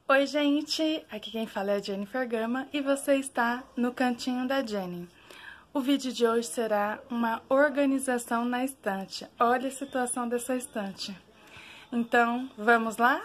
Oi, gente! Aqui quem fala é a Jennifer Gama e você está no Cantinho da Jenny. O vídeo de hoje será uma organização na estante. Olha a situação dessa estante. Então, vamos lá?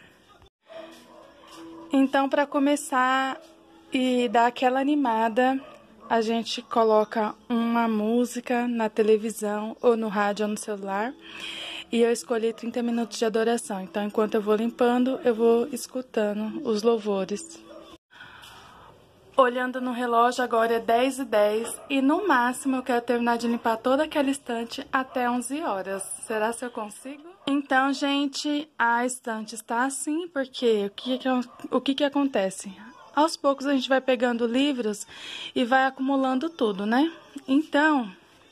Então, para começar e dar aquela animada, a gente coloca uma música na televisão ou no rádio ou no celular. E eu escolhi 30 minutos de adoração. Então, enquanto eu vou limpando, eu vou escutando os louvores. Olhando no relógio, agora é 10h10 e no máximo eu quero terminar de limpar toda aquela estante até 11 horas. Será que eu consigo? Então, gente, a estante está assim porque o que acontece? Aos poucos a gente vai pegando livros e vai acumulando tudo, né? Então,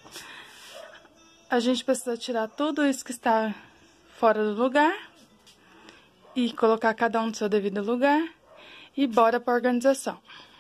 a gente precisa tirar tudo isso que está fora do lugar e colocar cada um no seu devido lugar e bora para a organização.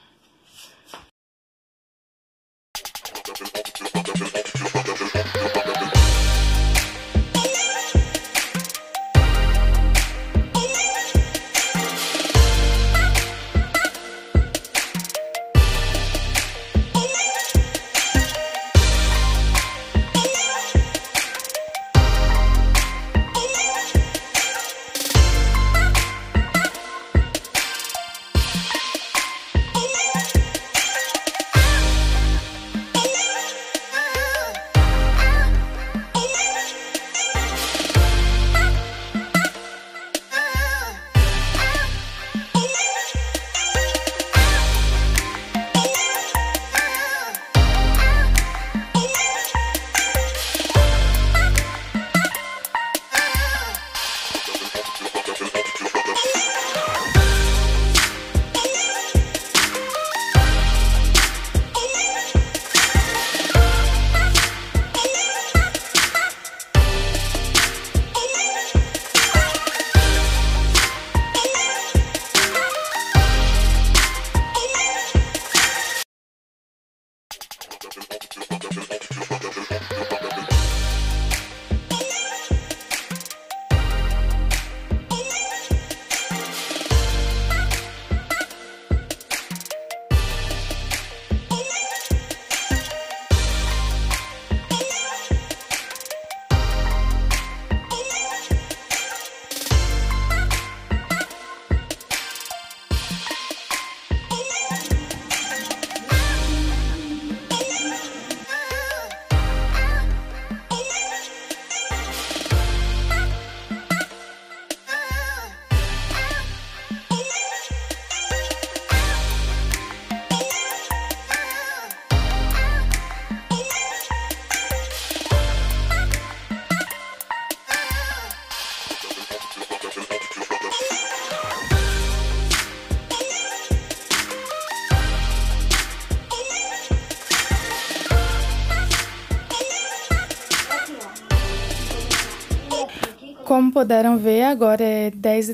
Como puderam ver, agora é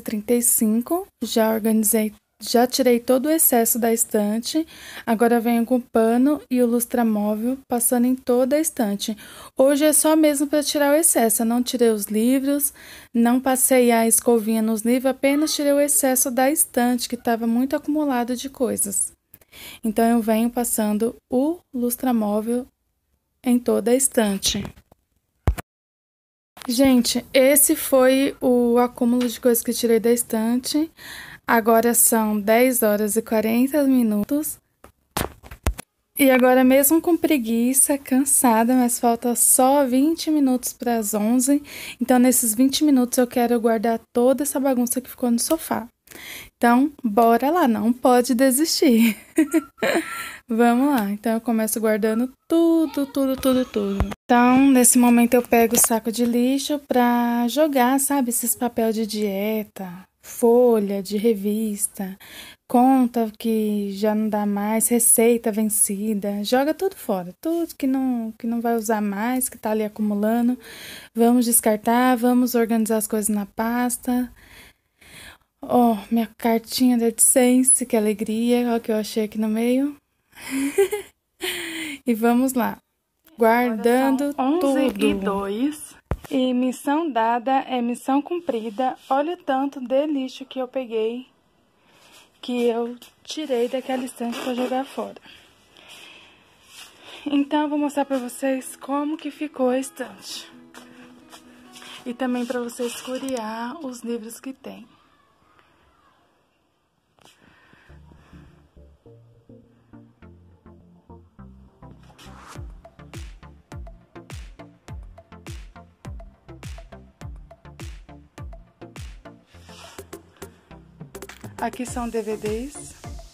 10h35, já organizei, já tirei todo o excesso da estante, agora venho com o pano e o lustramóvel passando em toda a estante. Hoje é só mesmo para tirar o excesso, eu não tirei os livros, não passei a escovinha nos livros, apenas tirei o excesso da estante, que estava muito acumulado de coisas. Então, eu venho passando o lustramóvel em toda a estante. Gente, esse foi o acúmulo de coisas que tirei da estante. Agora são 10h40. E agora, mesmo com preguiça, cansada, mas falta só 20 minutos para as 11. Então, nesses 20 minutos eu quero guardar toda essa bagunça que ficou no sofá. Então, bora lá, não pode desistir. Vamos lá, então eu começo guardando tudo. Então, nesse momento eu pego o saco de lixo pra jogar, sabe, esses papel de dieta, folha de revista, conta que já não dá mais, receita vencida, joga tudo fora, tudo que não vai usar mais, que tá ali acumulando. Vamos descartar, vamos organizar as coisas na pasta. Ó, minha cartinha da AdSense, que alegria, ó, que eu achei aqui no meio. E vamos lá, guardando tudo. 11h02 e missão dada é missão cumprida. Olha o tanto de lixo que eu peguei que eu tirei daquela estante para jogar fora. Então, eu vou mostrar para vocês como que ficou a estante. E também para vocês curiar os livros que tem. Aqui são DVDs.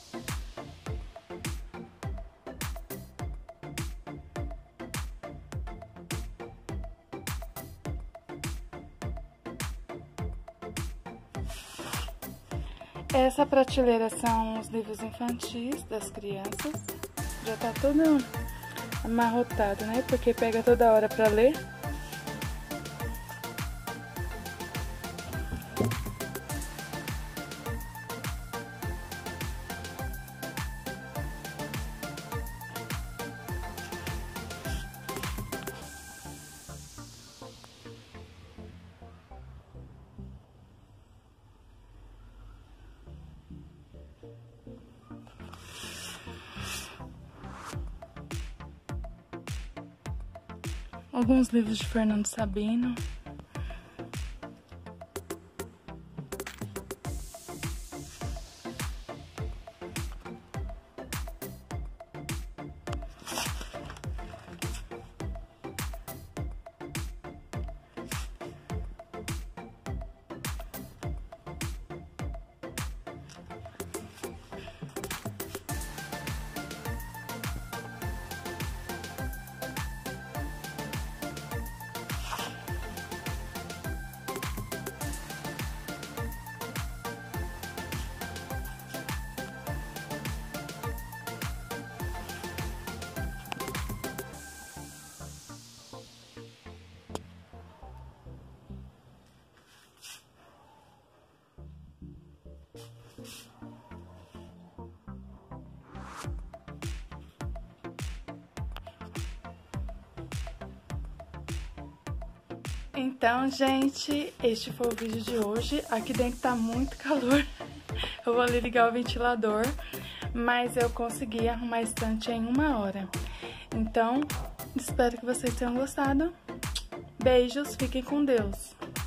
Essa prateleira são os livros infantis das crianças. Já tá todo amarrotado, né? Porque pega toda hora pra ler. Alguns livros de Fernando Sabino. Então, gente, este foi o vídeo de hoje. Aqui dentro tá muito calor. Eu vou ali ligar o ventilador, mas eu consegui arrumar a estante em 1 hora. Então, espero que vocês tenham gostado. Beijos, fiquem com Deus.